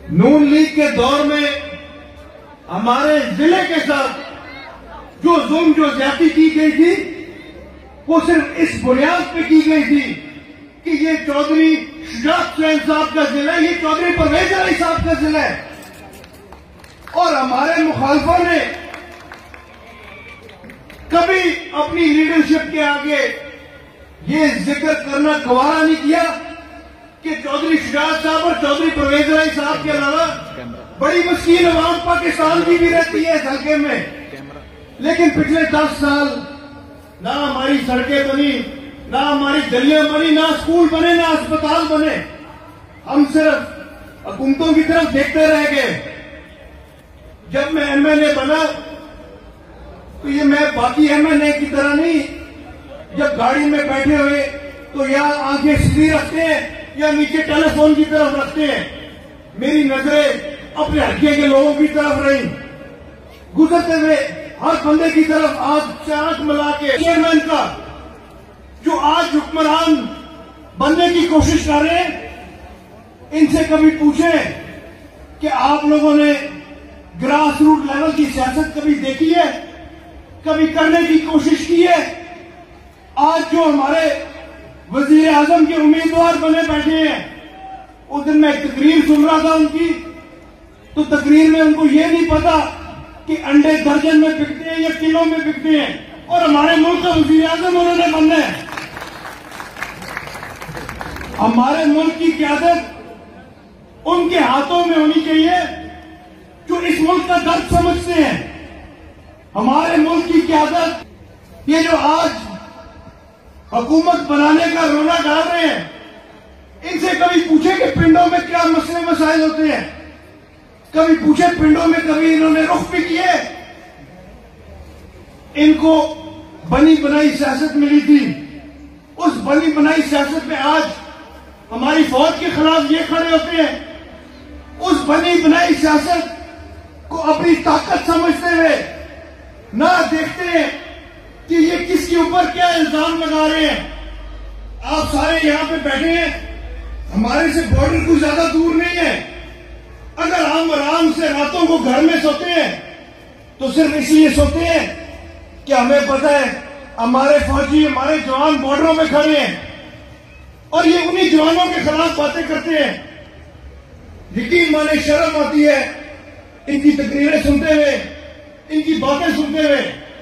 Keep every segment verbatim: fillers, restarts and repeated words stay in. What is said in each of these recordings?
نون league کے دور میں ہمارے ضلع کے ساتھ جو ظلم جو زیادتی کی گئی تھی وہ صرف اس بنیاد پہ کی گئی تھی کہ یہ چودھری شجاعت حسین صاحب کا ضلع ہے، یہ چودھری پرویز علی صاحب کا ضلع ہے، اور ہمارے مخالفوں نے کبھی اپنی لیڈرشپ کے آگے یہ ذکر کرنا گوارا نہیں کیا کہ چودھری شجاعت صاحب اور چودھری پرویز علی صاحب کے علاوہ بڑی مسکین عوام پاکستان کی بھی رہتی ہے اس حلقے میں. لیکن پچھلے دس سال نہ ہماری سڑکیں بنی، نہ ہماری گلیاں بنی، نہ اسکول بنے، نہ اسپتال بنے. ہم صرف حکومتوں کی طرف دیکھتے رہ گئے. جب میں ایم ایل اے بنا تو یہ میں باقی ایم ایل اے کی طرح نہیں، جب گاڑی میں بیٹھے ہوئے تو یا آنکھیں سیدھی رکھتے ہیں یا نیچے ٹیلی فون کی طرف رکھتے ہیں. میری نظریں اپنے حلقے کے لوگوں کی طرف رہی، گزرتے ہوئے ہر بندے کی طرف آنکھ سے آنکھ ملا کے چیئرمین کا جو آج حکمران بننے کی کوشش کر رہے ہیں، ان سے کبھی پوچھیں کہ آپ لوگوں نے گراس روٹ لیول کی سیاست کبھی دیکھی ہے، کبھی کرنے کی کوشش کی ہے؟ آج جو ہمارے وزیر اعظم کے امیدوار بنے بیٹھے ہیں، اس دن میں ایک تقریر سن رہا تھا ان کی، تو تقریر میں ان کو یہ نہیں پتا کہ انڈے درجن میں بکتے ہیں یا کلو میں بکتے ہیں، اور ہمارے ملک کا وزیر اعظم انہوں نے بننا ہے. ہمارے ملک کی قیادت ان کے ہاتھوں میں ہونی چاہیے جو اس ملک کا درد سمجھتے ہیں. ہمارے ملک کی قیادت یہ جو آج حکومت بنانے کا رونا ڈال رہے ہیں، ان سے کبھی پوچھے کہ پنڈوں میں کیا مسئلے مسائل ہوتے ہیں، کبھی پوچھے پنڈوں میں کبھی انہوں نے رخ بھی کیے. ان کو بنی بنائی سیاست ملی تھی، اس بنی بنائی سیاست میں آج ہماری فوج کے خلاف یہ کھڑے ہوتے ہیں. اس بنی بنائی سیاست کو اپنی طاقت سمجھتے ہوئے نہ دیکھتے ہیں کہ یہ کس کے اوپر کیا الزام لگا رہے ہیں. آپ سارے یہاں پہ بیٹھے ہیں، ہمارے سے بارڈر کوئی زیادہ دور نہیں ہے. اگر ہم آرام سے راتوں کو گھر میں سوتے ہیں تو صرف اس لیے سوتے ہیں کہ ہمیں پتہ ہے ہمارے فوجی، ہمارے جوان بارڈروں میں کھڑے ہیں اور یہ انہی جوانوں کے خلاف باتیں کرتے ہیں. یقین مانے شرم آتی ہے ان کی تقریریں سنتے ہوئے، ان کی باتیں سنتے ہوئے.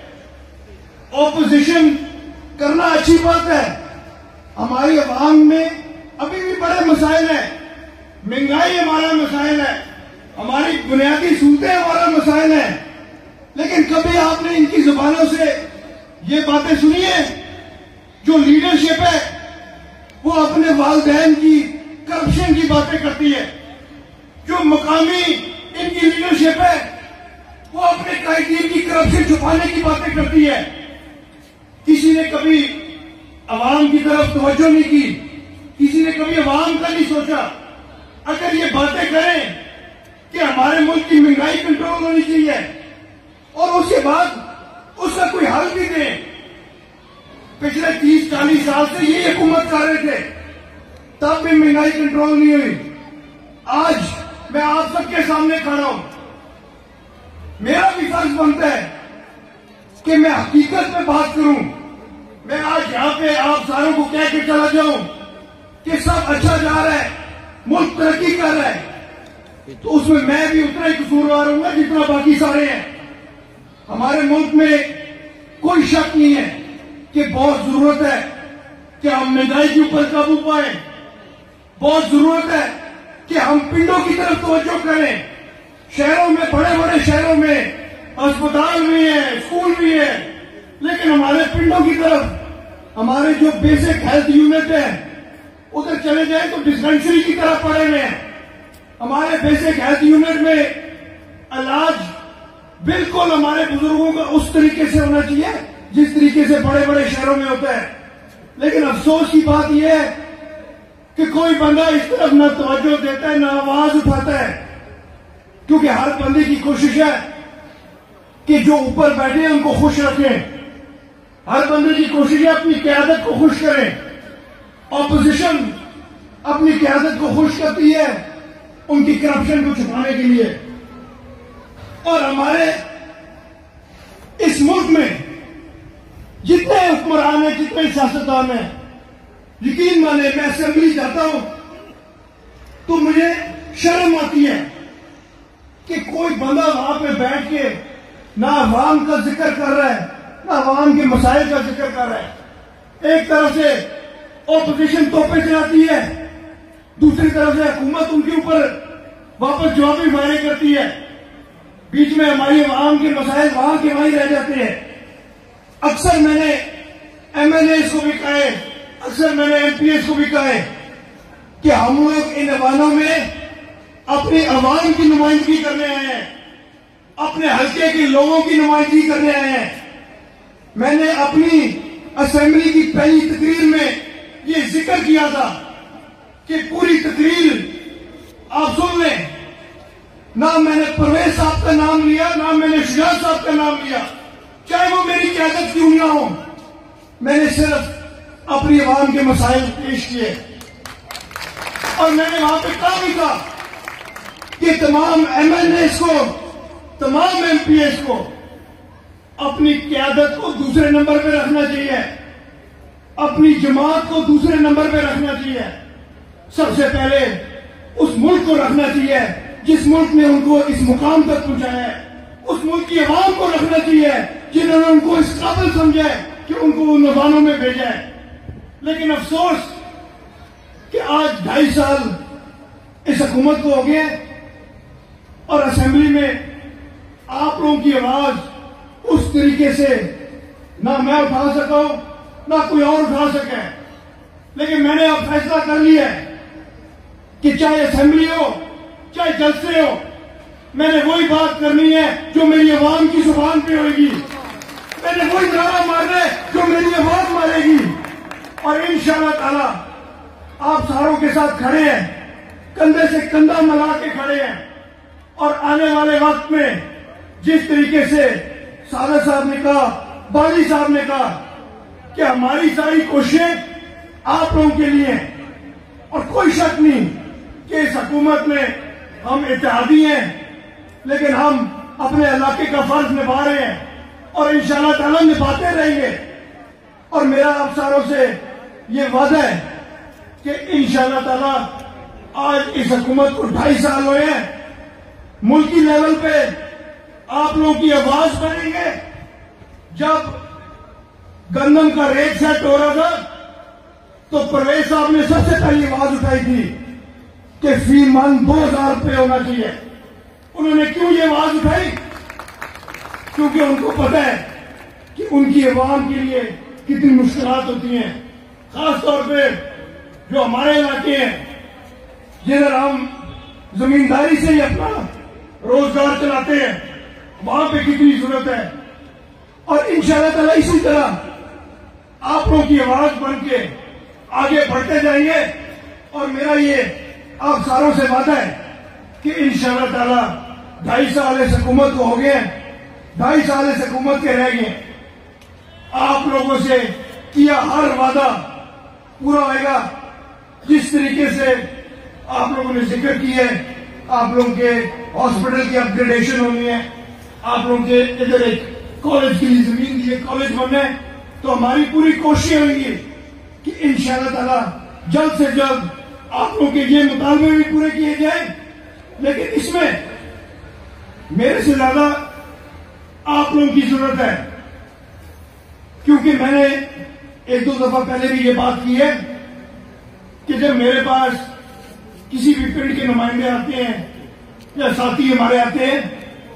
اپوزیشن کرنا اچھی بات ہے. ہماری عوام میں ابھی بھی بڑے مسائل ہیں. مہنگائی ہمارا مسائل ہے، ہماری بنیادی سہولتیں ہمارا مسائل ہیں. لیکن کبھی آپ نے ان کی زبانوں سے یہ باتیں سنی ہیں؟ جو لیڈرشپ ہے وہ اپنے والدین کی کرپشن کی باتیں کرتی ہے. جو مقامی ان کی لیڈرشپ ہے وہ اپنے قائدین کی کرپشن چھپانے کی باتیں کرتی ہے. کسی نے کبھی عوام کی طرف توجہ نہیں کی، کسی نے کبھی عوام کا نہیں سوچا. اگر یہ باتیں کریں کہ ہمارے ملک کی مہنگائی کنٹرول ہونی چاہیے اور اس کے بعد اس کا کوئی حل بھی دیں. پچھلے تیس چالیس سال سے یہ حکومت کر رہے تھے، تب بھی مہنگائی کنٹرول نہیں ہوئی. آج میں آپ سب کے سامنے کھڑا ہوں، میرا بھی فرض بنتا ہے کہ میں حقیقت میں بات کروں. میں آج یہاں پہ آپ ساروں کو کہہ کے چلا جاؤں کہ سب اچھا جا رہا ہے، ملک ترقی کر رہا ہے، تو اس میں میں بھی اتنا ہی قصوروار ہوں گا جتنا باقی سارے ہیں. ہمارے ملک میں کوئی شک نہیں ہے کہ بہت ضرورت ہے کہ ہم مہنگائی کے اوپر قابو پائیں. بہت ضرورت ہے کہ ہم پنڈوں کی طرف توجہ کریں. شہروں میں، بڑے بڑے شہروں میں اسپتال بھی ہیں، اسکول بھی ہیں، لیکن ہمارے پنڈوں کی طرف ہمارے جو بیسک ہیلتھ یونٹ ہیں ادھر چلے جائیں تو ڈسپینسری کی طرف پڑے ہوئے ہیں. ہمارے بیسک ہیلتھ یونٹ میں علاج بالکل ہمارے بزرگوں کا اس طریقے سے ہونا چاہیے جس طریقے سے بڑے بڑے شہروں میں ہوتا ہے. لیکن افسوس کی بات یہ ہے کہ کوئی بندہ اس طرف نہ توجہ دیتا ہے، نہ آواز اٹھاتا ہے، کیونکہ ہر بندے کی کوشش ہے کہ جو اوپر بیٹھے ہیں ان کو خوش رکھیں. ہر بندے کی کوشش ہے اپنی قیادت کو خوش کریں. اپوزیشن اپنی قیادت کو خوش کرتی ہے ان کی کرپشن کو چھپانے کے لیے. اور ہمارے اس ملک میں جتنے حکمران ہیں, جتنے سیاستدان ہیں, یقین مانے میں اسمبلی جاتا ہوں تو مجھے شرم آتی ہے کہ کوئی بندہ وہاں پہ بیٹھ کے نہ عوام کا ذکر کر رہا ہے, نہ عوام کے مسائل کا ذکر کر رہا ہے. ایک طرف سے اپوزیشن توپے چلاتی ہے, دوسری طرف سے حکومت ان کے اوپر واپس جوابی فائرنگ کرتی ہے. بیچ میں ہماری عوام کے مسائل وہاں کے وہیں رہ جاتے ہیں. اکثر میں نے ایم ایل اے کو بھی کہا ہے, اکثر میں نے ایم پی ایس کو بھی کہا ہے کہ ہم لوگ ان ایوانوں میں اپنی عوام کی نمائندگی کرنے آئے ہیں, اپنے حلقے کے لوگوں کی نمائندگی کرنے آئے ہیں. میں نے اپنی اسمبلی کی پہلی تقریر میں یہ ذکر کیا تھا کہ پوری تقریر آپ سن لیں. نہ میں نے پرویز صاحب کا نام لیا, نہ میں نے شجاعت صاحب کا نام لیا, چاہے وہ میری قیادت کیوں نہ ہو. میں نے صرف اپنی عوام کے مسائل پیش کیے اور میں نے وہاں پہ کہا بھی تھا کہ تمام ایم ایل ایز کو, تمام ایم پی ایس کو اپنی قیادت کو دوسرے نمبر پہ رکھنا چاہیے, اپنی جماعت کو دوسرے نمبر پہ رکھنا چاہیے. سب سے پہلے اس ملک کو رکھنا چاہیے جس ملک نے ان کو اس مقام تک پہنچایا ہے, اس ملک کی عوام کو رکھنا چاہیے جنہوں نے ان کو اس قابل سمجھا ہے کہ ان کو ان نوانوں میں بھیجا ہے. لیکن افسوس کہ آج ڈھائی سال اس حکومت کو ہو گئے اور اسمبلی میں آپ لوگوں کی آواز اس طریقے سے نہ میں اٹھا سکا ہوں نہ کوئی اور اٹھا سکے. لیکن میں نے اب فیصلہ کر لیا ہے کہ چاہے اسمبلی ہو چاہے جلسے ہو, میں نے وہی بات کرنی ہے جو میری عوام کی زبان پہ ہوئے گی. میں نے وہی نعرہ مارنا ہے جو میری عوام مارے گی. اور انشاءاللہ تعالی آپ ساروں کے ساتھ کھڑے ہیں, کندھے سے کندھا ملا کے کھڑے ہیں. اور آنے والے وقت میں جس طریقے سے سادہ صاحب نے کہا, باجی صاحب نے کہا کہ ہماری ساری کوششیں آپ لوگوں کے لیے ہیں, اور کوئی شک نہیں کہ اس حکومت میں ہم اتحادی ہیں, لیکن ہم اپنے علاقے کا فرض نبھا رہے ہیں اور انشاءاللہ تعالیٰ نبھاتے رہیں گے. اور میرا آپ ساروں سے یہ وعدہ ہے کہ انشاءاللہ تعالیٰ آج اس حکومت کو ڈھائی سال ہوئے ہیں, ملکی لیول پہ آپ لوگوں کی آواز بنیں گے. جب گندم کا ریٹ سیٹ ہو رہا تھا تو پرویز صاحب نے سب سے پہلی آواز اٹھائی تھی کہ فی من دو ہزار روپے ہونا چاہیے. انہوں نے کیوں یہ آواز اٹھائی؟ کیونکہ ان کو پتہ ہے کہ ان کی عوام کے لیے کتنی مشکلات ہوتی ہیں, خاص طور پہ جو ہمارے علاقے ہیں جدھر ہم زمینداری سے ہی اپنا روزگار چلاتے ہیں, وہاں پہ کتنی ضرورت ہے. اور انشاءاللہ تعالیٰ اسی طرح آپ لوگوں کی آواز بن کے آگے بڑھتے جائیں گے. اور میرا یہ آپ ساروں سے وعدہ ہے کہ انشاءاللہ تعالیٰ ڈھائی سال اس حکومت کو ہو گئے ہیں, ڈھائی سال اس حکومت کے رہ گئے. آپ لوگوں سے کیا ہر وعدہ پورا ہوئے گا. جس طریقے سے آپ لوگوں نے ذکر کی ہے, آپ لوگوں کے ہاسپٹل کی اپ گریڈیشن ہونی ہے, آپ لوگوں کے ادھر ایک کالج کے لیے زمین دی ہے, کالج بننا ہے, تو ہماری پوری کوششیں ہوں گی کہ انشاءاللہ تعالیٰ جلد سے جلد آپ لوگوں کے یہ مطالبے بھی پورے کیے جائیں. لیکن اس میں میرے سے زیادہ آپ لوگوں کی ضرورت ہے, کیونکہ میں نے ایک دو دفعہ پہلے بھی یہ بات کی ہے کہ جب میرے پاس کسی بھی پنڈ کے نمائندے آتے ہیں یا ساتھی ہمارے آتے ہیں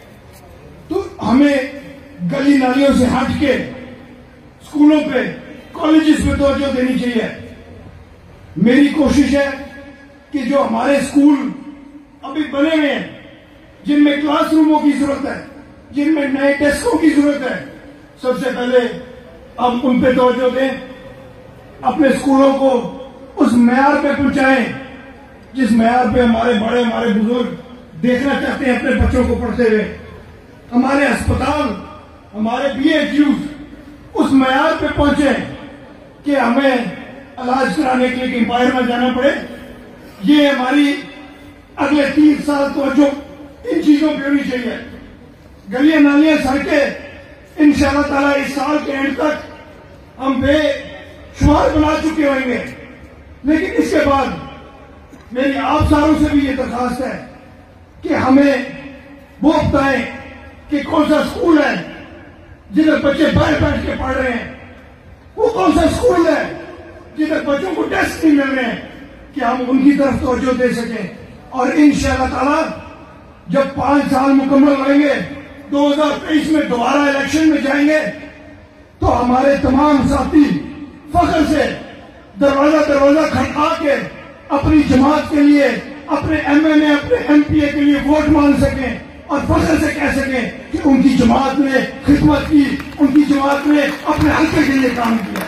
تو ہمیں گلی نالیوں سے ہٹ کے اسکولوں پہ, کالجز پہ توجہ دینی چاہیے. میری کوشش ہے کہ جو ہمارے اسکول ابھی بنے ہوئے ہیں, جن میں کلاس روموں کی ضرورت ہے, جن میں نئے ڈیسکوں کی ضرورت ہے, سب سے پہلے ہم ان پہ توجہ دیں, اپنے اسکولوں کو اس معیار پہ پہنچائیں جس معیار پہ ہمارے بڑے ہمارے بزرگ دیکھنا چاہتے ہیں اپنے بچوں کو پڑھتے ہوئے. ہمارے اسپتال, ہمارے بی ایچ یوز اس معیار پہ پہنچے کہ ہمیں علاج کرانے کے لیے کہیں باہر نہ جانا پڑے. یہ ہماری اگلے تین سال توجہ ان چیزوں پہ ہونی چاہیے. گلیاں نالیاں سڑکیں انشاءاللہ تعالیٰ اس سال کے اینڈ تک ہم بے شمار بنا چکے ہوئیں گے. لیکن اس کے بعد میری آپ ساروں سے بھی یہ درخواست ہے کہ ہمیں وہ بتائیں کہ کون سا اسکول ہے جدھر بچے باہر بیٹھ کے پڑھ رہے ہیں, وہ کون سا اسکول ہے جدھر بچوں کو ٹیسٹ نہیں مل رہے ہیں, کہ ہم ان کی طرف توجہ دے سکیں. اور انشاءاللہ تعالیٰ جب پانچ سال مکمل ہوئیں گے, دو ہزار تیئیس میں دوبارہ الیکشن میں جائیں گے, تو ہمارے تمام ساتھی فخر سے دروازہ دروازہ کھڑکا کے اپنی جماعت کے لیے, اپنے ایم این اے, اپنے ایم پی اے کے لیے ووٹ مانگ سکیں اور فخر سے کہہ سکیں کہ ان کی جماعت نے خدمت کی, ان کی جماعت نے اپنے حلقے کے لیے کام کیا.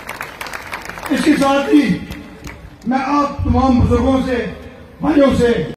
اس کے ساتھ ہی میں آپ تمام بزرگوں سے, بھائیوں سے